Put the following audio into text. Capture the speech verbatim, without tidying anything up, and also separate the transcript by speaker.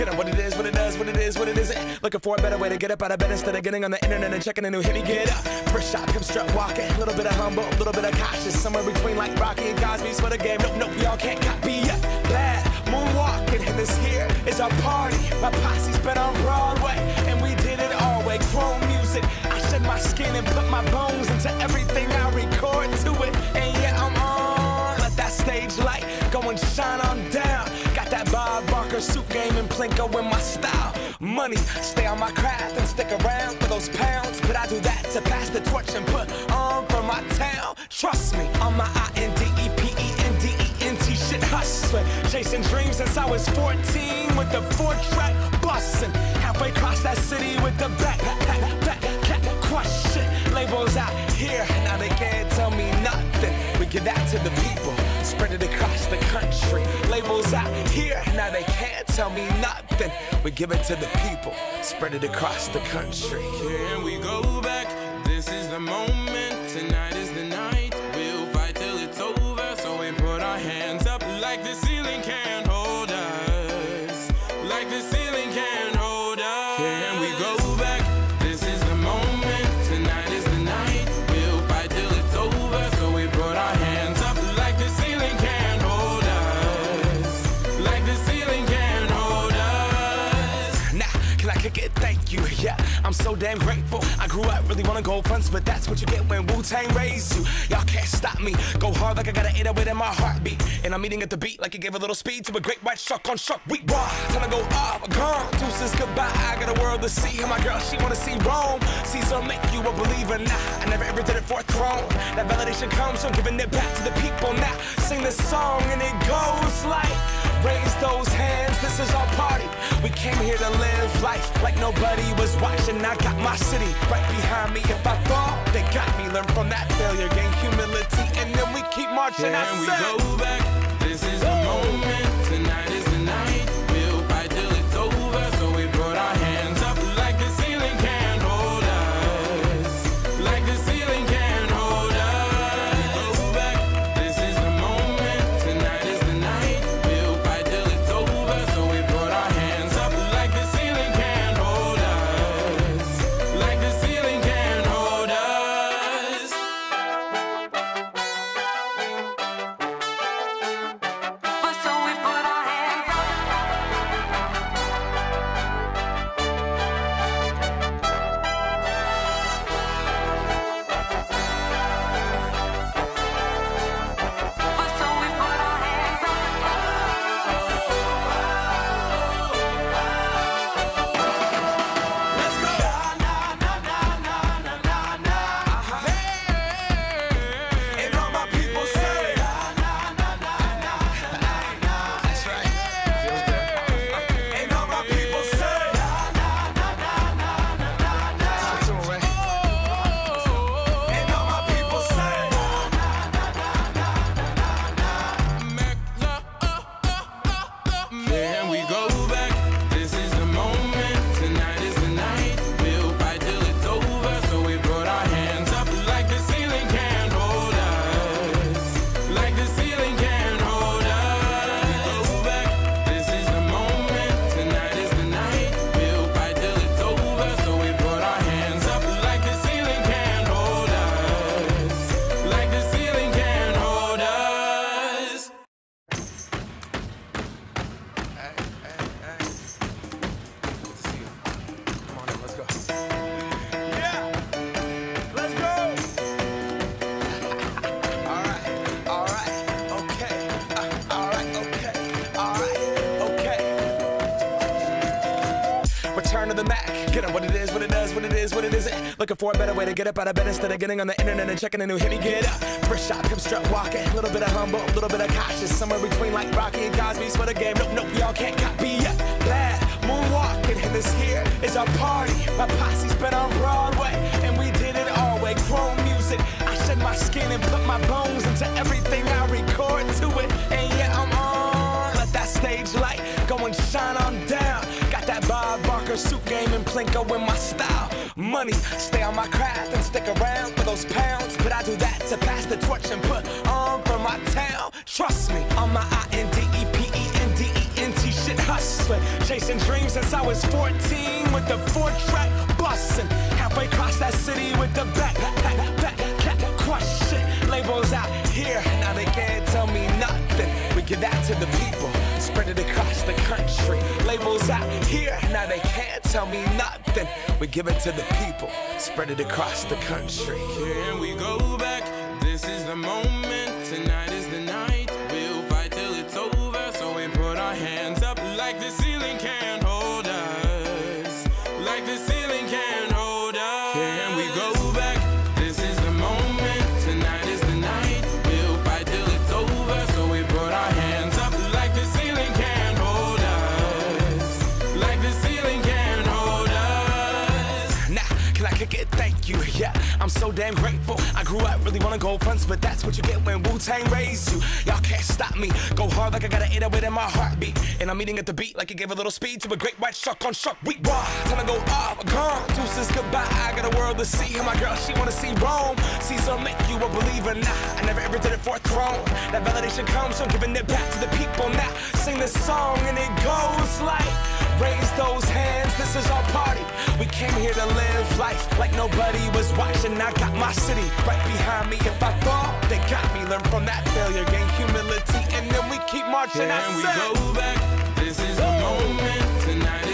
Speaker 1: Get up what it is, what it does, what it is, what it isn't. Looking for a better way to get up out of bed instead of getting on the internet and checking a new hit. Me get up, first shot, come strut walking. Little bit of humble, little bit of cautious. Somewhere between like Rocky and Cosby's for the game. Nope, nope, y'all can't copy yet. Bad moonwalking, and this here is our party. My posse's been on Broadway, and we did it all way. Chrome music, I shed my skin and put my bones into everything I record to it. And yeah, I'm on. Let that stage light go and shine on down. Got that Bob Barker suit game and Plinko in my style. Money, stay on my craft and stick around for those pounds. But I do that to pass the torch and put on for my town. Trust me, on my I N D E P E N D E N T shit hustling. Chasing dreams since I was fourteen with the four track bustin'. Halfway across that city with the back, back, back, back, crush shit. Labels out here, now they can't tell me nothing. We give that to the people, spread it across the country. Labels out here, now they can't tell me nothing. We give it to the people, spread it across the country.
Speaker 2: Can we go back? This is the moment, tonight is the night. We'll fight till it's over, so we put our hands up like the ceiling can't hold us. Like the ceiling can't hold us. Can we go back? This is the moment, tonight is the night. We'll fight till it's over, so we put our hands up like the ceiling can't hold us. Like the ceiling can't hold us.
Speaker 1: Now, can I kick it? Thank you, yeah, I'm so damn grateful. I grew up really wanna go fronts, but that's what you get when Wu-Tang raised you. Y'all can't stop me, go hard like I got an eight oh eight in my heartbeat. And I'm eating at the beat like it gave a little speed to a great white shark on shark week. Raw, time to go up, gone, deuces goodbye. I got a world to see, and my girl, she wanna see Rome. Caesar make you a believer, nah, I never ever did it for a throne. That validation comes from giving it back to the people. Now, sing this song and it goes like, raise those hands, this is our party. We came here to live life like nobody was watching. I got my city right behind me. If I fall, they got me. Learn from that failure, gain humility, and then we keep marching.
Speaker 2: Can we go back? This is the moment, tonight is the night. We'll fight till it's over, so we put our hands up like the ceiling can't hold us. Like the ceiling can't hold us. Go back, this is the moment, tonight is the night. We'll fight till it's over, so we put our hands up like the ceiling can't hold us. Like the ceiling can't hold us.
Speaker 3: But so we put our hands up. But so we put our hands up.
Speaker 1: Let's go. Nah, nah, nah, nah, nah, nah, nah, nah. Hey, and all my people say, nah, nah, nah, nah, nah, nah, nah. That's right. Feels good. And all my people say, nah, nah, nah, nah, nah, nah, nah. That's the tune, right? And all my people say, nah, nah, nah, nah, nah, nah, nah.
Speaker 2: Can we go back? This is the moment, tonight is the night. We'll fight till it's over, so we put our hands up like the ceiling can't hold us. Like the ceiling can't hold us. Go back, this is the moment, tonight is the night. We'll fight till it's over, so we put our hands up like the ceiling can't hold us. Like the ceiling can't hold us.
Speaker 1: Hey, hey, hey. Good to see you. Come on in, let's go. Yeah, let's go. All right, all right, okay. Uh, all right, okay, all right, okay. Return to the Mac. Get up what it is, what it does, what it is, what it isn't. Looking for a better way to get up out of bed instead of getting on the internet and checking a new hit. Me get up, first shot, come strut walking. Little bit of humble, little bit of cautious. Somewhere between like Rocky and Cosby's for the game. Nope, nope, y'all can't copy yet. Bad moonwalking, and this here is our party. My posse's been on Broadway, and we did it all way. Chrome music, I shed my skin and put my bones into everything I record to it. And yeah, I'm on. Let that stage light go and shine on down. Got that Bob Barker suit game and Plinko in my style. Money, stay on my craft and stick around for those pounds. But I do that to pass the torch and put on for my town. Trust me, on my I N D E P E N D E N T shit hustling, chasing dreams since I was fourteen with the four-track bustin'. Halfway across that city with the back, back, back, back, question. Labels out here, now they can't tell me nothing. We give that to the people, spread it across the country. Labels out here, now they can't tell me nothing. We give it to the people, spread it across the country.
Speaker 2: Can we go back? This is the moment. Tonight is the night. We'll fight till it's over. So we put our hands up like the ceiling can't hold us. Like the ceiling can't hold us. Can we go back? This is the moment. Tonight is the night. We'll fight till it's over. So we put our hands up like the ceiling can't hold us. Like the ceiling can't hold us.
Speaker 1: Now, can I kick it? Thank you, yeah. I'm so damn grateful. I grew up really wanna go fronts, but that's what you get when Wu-Tang raised you. Y'all can't stop me. Go hard like I got an eight oh eight in my heartbeat. And I'm eating at the beat like it gave a little speed to a great white shark on Shark Week. Raw, time to go off, gone. Deuces goodbye, I got a world to see. And my girl, she wanna see Rome. Caesar make you a believer, nah. I never ever did it for a throne. That validation comes from giving it back to the people. Now, sing this song and it goes like, raise those hands, this is our party. We came here to live life like nobody was watching. I got my city right behind me. If I fall, they got me. Learn from that failure, gain humility, and then we keep marching.
Speaker 2: Can we go back? This is the moment. Tonight